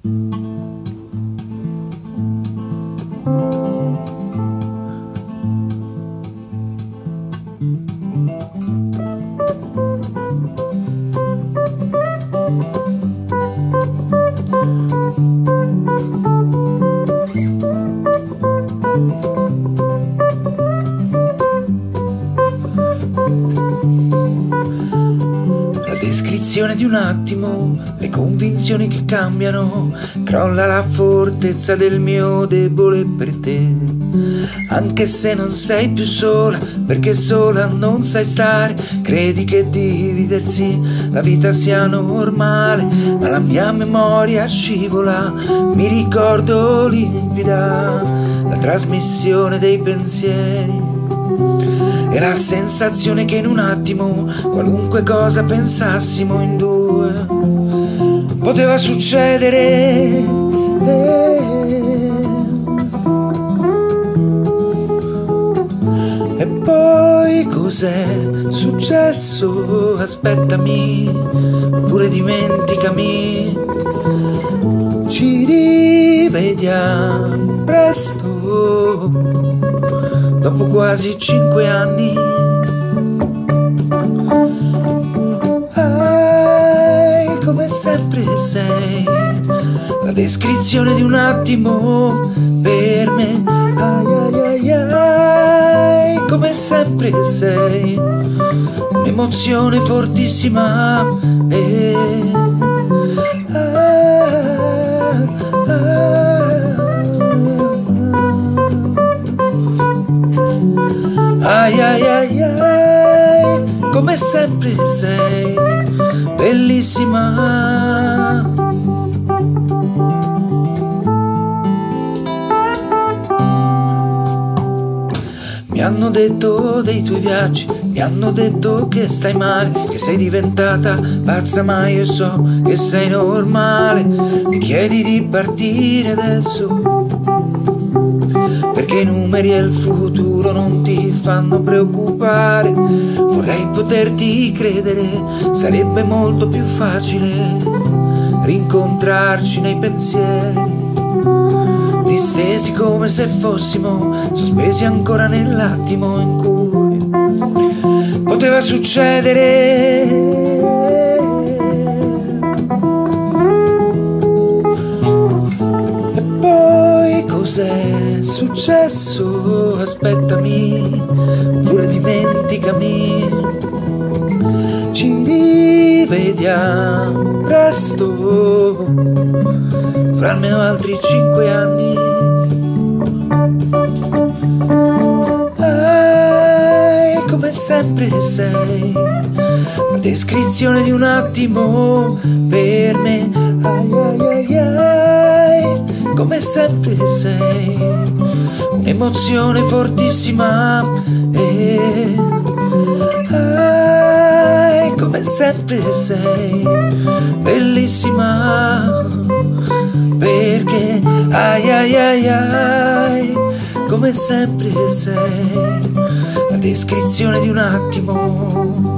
Descrizione di un attimo, le convinzioni che cambiano, crolla la fortezza del mio debole per te. Anche se non sei più sola, perché sola non sai stare, credi che dividersi la vita sia normale, ma la mia memoria scivola, mi ricordo limpida la trasmissione dei pensieri. E la sensazione che in un attimo, qualunque cosa pensassimo in due, poteva succedere. E poi cos'è successo? Aspettami, oppure dimenticami. Ci rivediamo presto, dopo quasi 5 anni. Come sempre sei la descrizione di un attimo per me. Come sempre sei un'emozione fortissima. Come sempre sei bellissima. Mi hanno detto dei tuoi viaggi, mi hanno detto che stai male, che sei diventata pazza, ma io so che sei normale. Mi chiedi di partire adesso, perché i numeri e il futuro non ti fanno preoccupare. Vorrei poterti credere, sarebbe molto più facile rincontrarci nei pensieri, distesi come se fossimo sospesi ancora nell'attimo in cui poteva succedere. E poi cos'è successo? Aspettami, oppure dimenticami. Ci rivediamo presto, fra almeno altri 5 anni. Come sempre sei la descrizione di un attimo per me. Come sempre sei un'emozione fortissima. Come sempre sei bellissima, perché come sempre sei la descrizione di un attimo.